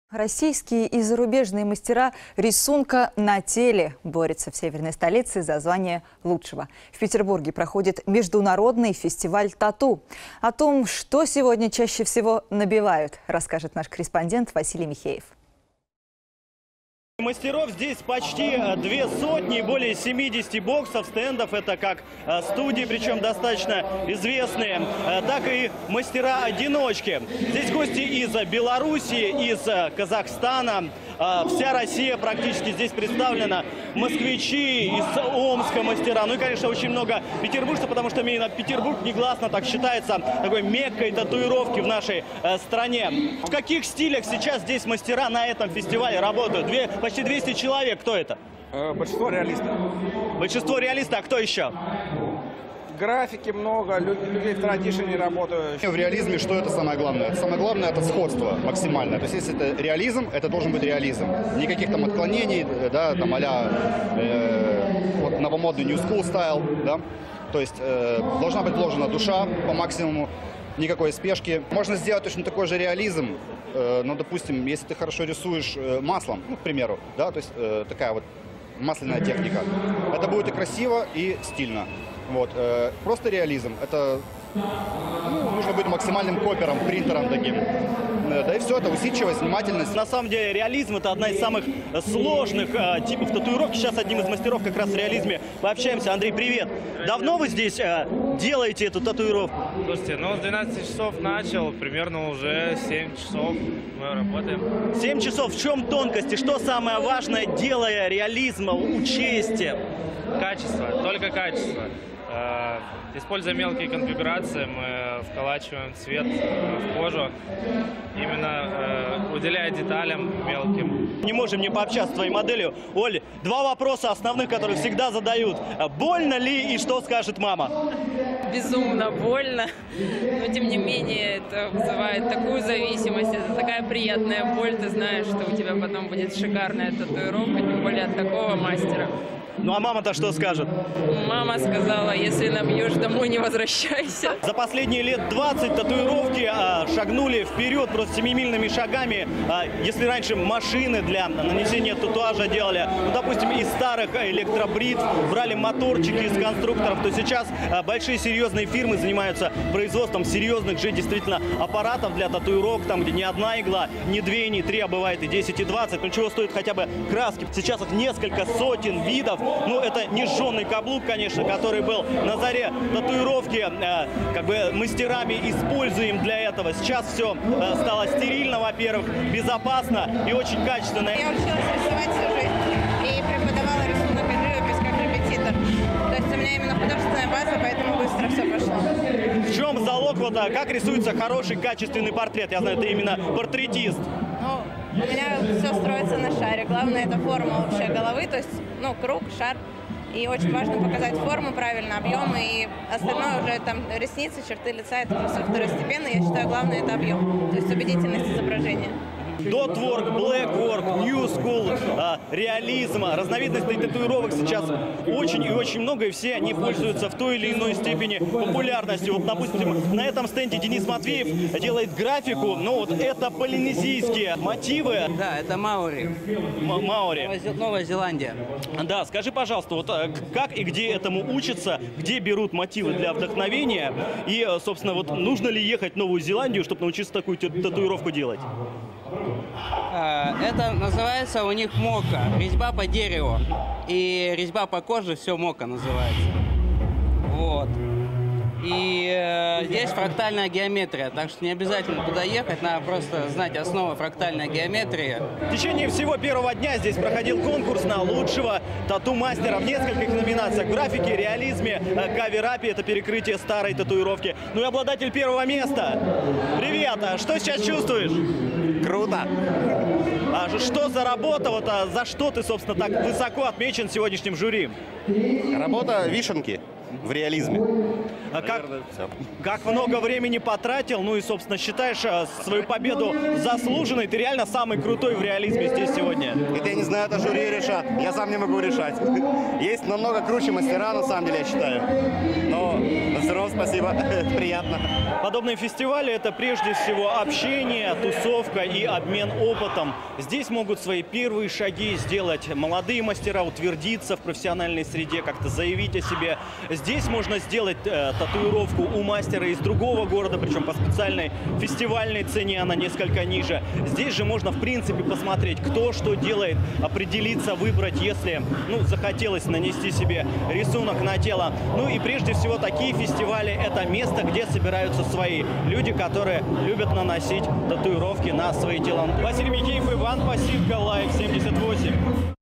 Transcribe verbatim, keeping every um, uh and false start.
Российские и зарубежные мастера рисунка на теле борются в северной столице за звание лучшего. В Петербурге проходит международный фестиваль тату. О том, что сегодня чаще всего набивают, расскажет наш корреспондент Василий Михеев. Мастеров здесь почти две сотни, более семидесяти боксов, стендов. Это как студии, причем достаточно известные, так и мастера-одиночки. Здесь гости из Белоруссии, из Казахстана. Вся Россия практически здесь представлена. Москвичи, из Омска мастера. Ну и, конечно, очень много петербуржцев, потому что именно Петербург негласно так считается такой меккой татуировки в нашей стране. В каких стилях сейчас здесь мастера на этом фестивале работают? Две, почти двести человек. Кто это? Большинство реалисты. Большинство реалисты, а кто еще? Графики много, людей в традиции работают. В реализме что это самое главное? Самое главное это сходство максимальное. То есть если это реализм, это должен быть реализм. Никаких там отклонений, да, там а-ля э, вот, новомодный New School стайл, да. То есть э, должна быть вложена душа по максимуму, никакой спешки. Можно сделать точно такой же реализм, э, но, допустим, если ты хорошо рисуешь э, маслом, ну, к примеру, да, то есть э, такая вот масляная техника. Это будет и красиво, и стильно. Вот, э, просто реализм. Это ну, нужно быть максимальным копером, принтером таким. Э, да и все, это усидчивость, внимательность. На самом деле реализм — это одна из самых сложных э, типов татуировки. Сейчас с одним из мастеров как раз в реализме пообщаемся. Андрей, привет! Давно вы здесь э, делаете эту татуировку? Слушайте, ну с двенадцати часов начал, примерно уже семь часов мы работаем. семь часов. В чем тонкости? Что самое важное, делая реализм, учесть? Качество, только качество. Используя мелкие конфигурации, мы вколачиваем цвет в кожу, именно уделяя деталям мелким. Не можем не пообщаться с твоей моделью. Оль, два вопроса основных, которые всегда задают. Больно ли и что скажет мама? Безумно больно, но тем не менее это вызывает такую зависимость, это такая приятная боль, ты знаешь, что у тебя потом будет шикарная татуировка, тем более от такого мастера. Ну а мама-то что скажет? Мама сказала, если набьешь, домой не возвращайся. За последние лет двадцать татуировки а, шагнули вперед просто семимильными шагами. А, если раньше машины для нанесения татуажа делали, ну, допустим, из старых электробритв, брали моторчики из конструкторов, то сейчас а, большие серьезные фирмы занимаются производством серьезных же действительно аппаратов для татуировок, там где не одна игла, не две, не три, а бывает и десять, и двадцать. Ну чего стоит хотя бы краски? Сейчас их несколько сотен видов. Ну, это не жженый каблук, конечно, который был на заре татуировки. Э, как бы мастерами используем для этого. Сейчас все э, стало стерильно, во-первых, безопасно и очень качественно. Я училась рисовать всю жизнь и преподавала рисунок и живопись как репетитор. То есть у меня именно художественная база, поэтому быстро все пошло. В чем залог, вот, а, как рисуется хороший, качественный портрет? Я знаю, ты именно портретист. Ну, у меня все строится на шаре. Главное, это форма общей головы, то есть, ну, круг, шар. И очень важно показать форму правильно, объем, и остальное уже там ресницы, черты лица, это все второстепенно. Я считаю, главное это объем, то есть убедительность изображения. Дотворк, блэкворк, New School, а, реализм, разновидностей татуировок сейчас очень и очень много, и все они пользуются в той или иной степени популярностью. Вот, допустим, на этом стенде Денис Матвеев делает графику, но вот это полинезийские мотивы. Да, это маори. М маори. Новая Зеландия. Да, скажи, пожалуйста, вот как и где этому учатся, где берут мотивы для вдохновения, и, собственно, вот нужно ли ехать в Новую Зеландию, чтобы научиться такую татуировку делать? Это называется у них мока, резьба по дереву. И резьба по коже, все мока называется. Вот. И э, здесь фрактальная геометрия, так что не обязательно туда ехать, надо просто знать основы фрактальной геометрии. В течение всего первого дня здесь проходил конкурс на лучшего тату-мастера в нескольких номинациях: графике, реализме, кавер-апе, это перекрытие старой татуировки. Ну и обладатель первого места. Привет, а что сейчас чувствуешь? Круто! А что за работа, вот, а за что ты, собственно, так высоко отмечен сегодняшним жюри? Работа вишенки в реализме. А как, как много времени потратил, ну и, собственно, считаешь свою победу заслуженной? Ты реально самый крутой в реализме здесь сегодня? Это я не знаю, это жюри решат. Я сам не могу решать. Есть намного круче мастера, на самом деле, я считаю. Но Здорово, спасибо. Приятно. Подобные фестивали – это прежде всего общение, тусовка и обмен опытом. Здесь могут свои первые шаги сделать молодые мастера, утвердиться в профессиональной среде, как-то заявить о себе. Здесь можно сделать э, татуировку у мастера из другого города, причем по специальной фестивальной цене, она несколько ниже. Здесь же можно, в принципе, посмотреть, кто что делает, определиться, выбрать, если ну, захотелось нанести себе рисунок на тело. Ну и прежде всего такие фестивали – это место, где собираются свои люди, которые любят наносить татуировки на свои тела. Василий Михеев, Иван Пасивко, Лайв семьдесят восемь.